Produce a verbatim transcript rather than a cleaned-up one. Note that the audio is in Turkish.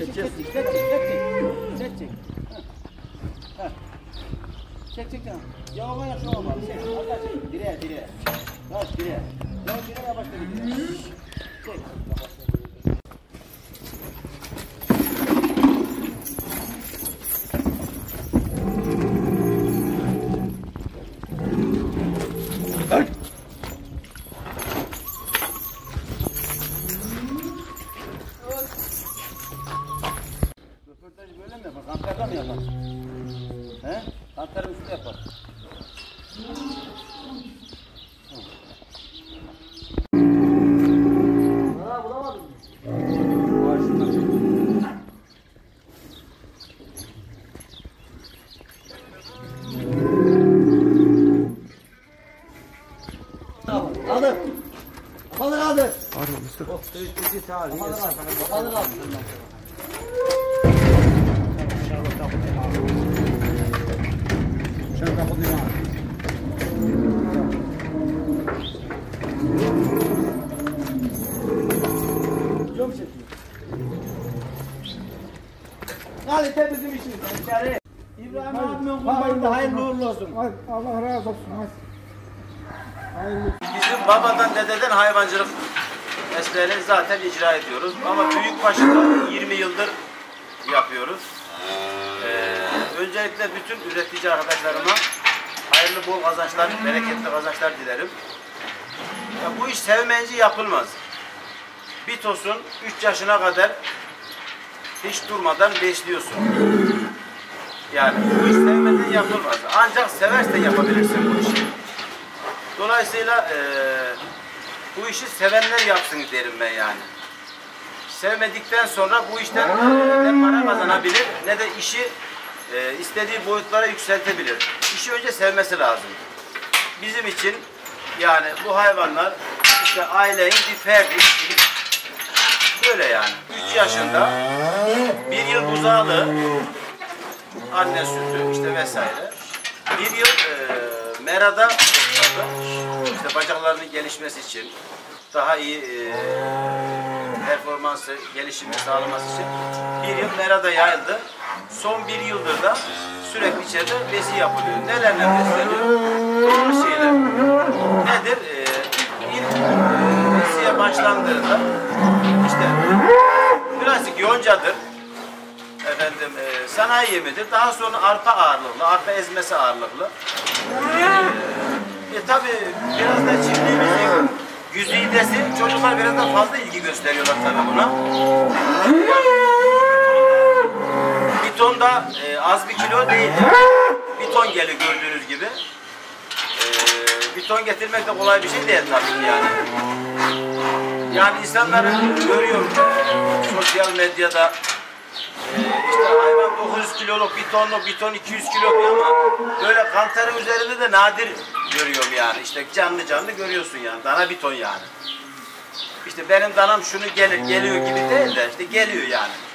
çek, çek, çek, çek, çek, çek, çek. Çek, çek, çek. Yavaş yavaş olmalı. Çek, hatta çek. Direğe, direğe. Yavaş, direğe. Yavaş, direğe, yavaş, direğe. Çek. Röportajı böyle mi yapar? Kantarda mı yapar? He? Kantarın üstünde yapar. Aa, bulamadım. Var şundan çek. Aldı. Balık aldı. Arıyor Mustafa. Oh, dövüştürücü tarih. Balık aldı. Balık aldı. Sen kapatın ya. Çok çekiyor. Kalite bizim işimiz. İçeri. İbrahim abimin kurbanında hayırlı uğurlu olsun. Allah razı olsun. Hayırlı. Bizim babadan dededen hayvancılık mesleğini zaten icra ediyoruz. Ama büyükbaşında yirmi yıldır yapıyoruz. Ee, öncelikle bütün üretici arkadaşlarıma hayırlı bol kazançlar, bereketli kazançlar dilerim. Ya bu iş sevmeyince yapılmaz. Bir tosun üç yaşına kadar hiç durmadan besliyorsun. Yani bu iş sevmeden yapılmaz. Ancak seversen yapabilirsin bu işi. Dolayısıyla e, bu işi sevenler yapsın derim ben yani. Sevmedikten sonra bu işten e, ne para kazanabilir ne de işi e, istediği boyutlara yükseltebilir. İşi önce sevmesi lazım. Bizim için yani bu hayvanlar işte ailenin bir ferdi. Böyle yani. üç yaşında bir yıl buzağlı anne sütü işte vesaire. Bir yıl e, merada işte bacaklarının gelişmesi için daha iyi e, performansı, gelişimi sağlaması için bir yıl merada yayıldı. Son bir yıldır da sürekli içeride besi yapılıyor. Nelerle besleniyor? Doğru şeyler. Nedir? E, ilk e, besiye başlandığında işte klasik yoncadır. Efendim e, sanayi yemidir. Daha sonra arpa ağırlıklı, arpa ezmesi ağırlıklı. E, e tabi biraz da çiftliğimizin güzidesi, çocuklar biraz da fazla ilgi gösteriyorlar tabi buna. Bir ton da e, az bir kilo değil. Bir ton geliyor gördüğünüz gibi. E, bir ton getirmek de kolay bir şey değil tabii yani. Yani insanları görüyorum e, sosyal medyada. Ee, işte hayvan dokuz yüz kiloluk, bir tonluk, bir ton iki yüz kiloluk ama böyle kantarın üzerinde de nadir görüyorum yani. İşte canlı canlı görüyorsun yani. Dana bir ton yani. İşte benim danam şunu gelir, geliyor gibi değil de işte geliyor yani.